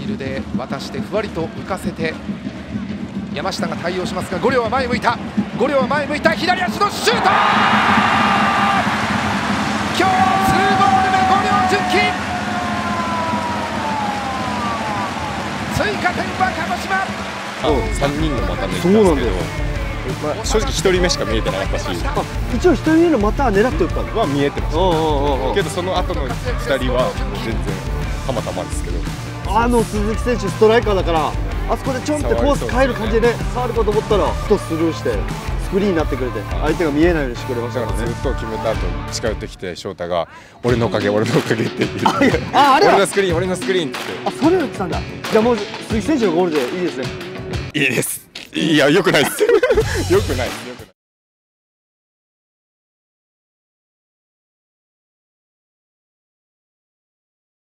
ールで渡してふわりと浮かせて山下が対応しますが、五稜は前向いた、五稜は前向いた、左足のシュート、今日2ゴール目、五稜純喜、追加点は鹿児島。 3人の股抜いたんですけど、正直1人目しか見えてなかったし、 一応1人目の股は狙って打ったんだ。 は見えてましたけど、その後の2人は全然たまたまですけど、 鈴木選手ストライカーだから、あそこでちょんってコース変える感じで触るかと思ったらふとスルーしてスクリーンになってくれて、相手が見えないようにしてくれましたからね。 ずっと決めた後近寄ってきて翔太が「俺のおかげ俺のおかげ」って言って「 あれは俺のスクリーン俺のスクリーン」って。 それを言ってたんだ。じゃあもう鈴木選手のゴールでいいですね。 いいです。いや、よくないですよくないです。